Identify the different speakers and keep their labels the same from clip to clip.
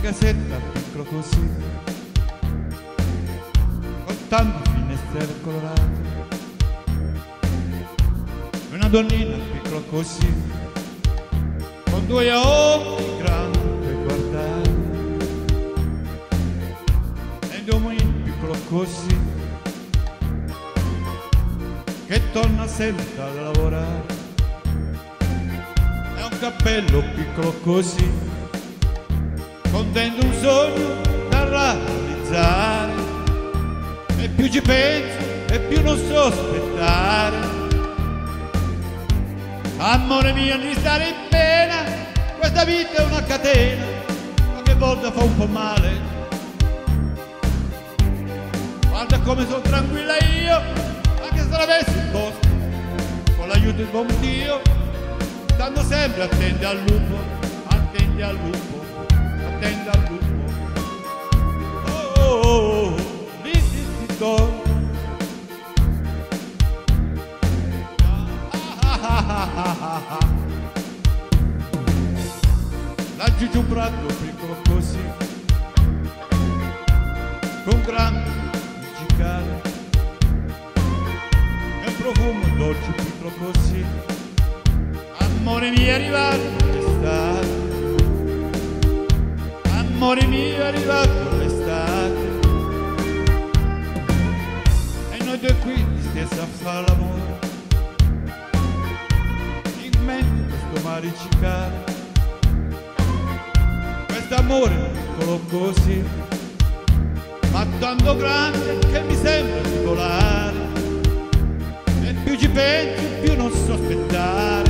Speaker 1: casetta piccolo così, con tante finestre colorate, una donnina piccola così, con due occhi grandi per guardare, e un uomo piccolo così, che torna sempre a lavorare, e un cappello piccolo così, con dentro un sogno da realizzare, e più ci penso e più non so aspettare. Amore mio, di stare in pena, questa vita è una catena, qualche volta fa un po' male. Guarda come sono tranquilla io, anche se l'avessi il posto, con l'aiuto del buon Dio, stando sempre attenti al lupo, attenti al lupo, attenti al lupo. Oh, oh, oh, l'investitore. Laggiù c'è un prato piccolo così, con grande cicale, e un profumo dolce piccolo così. Amore mio è arrivato l'estate, amore mio è arrivato l'estate, e noi due qui stessi a fare l'amore, in mente questo maricicale, quest'amore piccolo così, ma tanto grande che mi sembra di volare, e più ci penso più non so aspettare.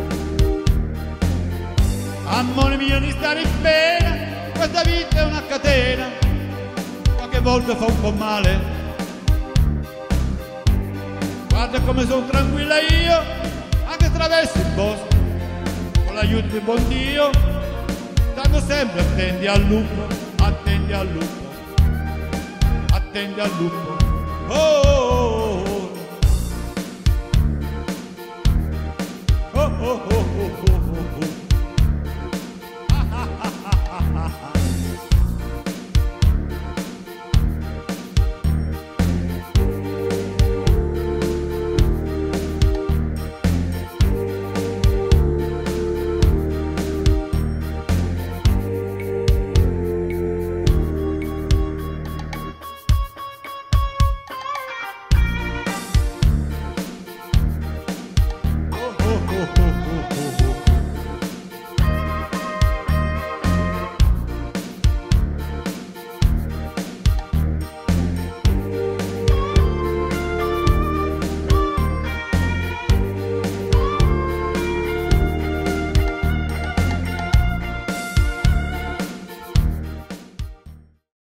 Speaker 1: Amore mio, di stare in pena, questa vita è una catena, qualche volta fa un po' male. Guarda come sono tranquilla io, anche attraverso il bosco, con l'aiuto del buon Dio, stando sempre attenti al lupo, attenti al lupo, attenti al lupo. Oh, oh, oh, oh, oh, oh, oh, oh, oh, oh.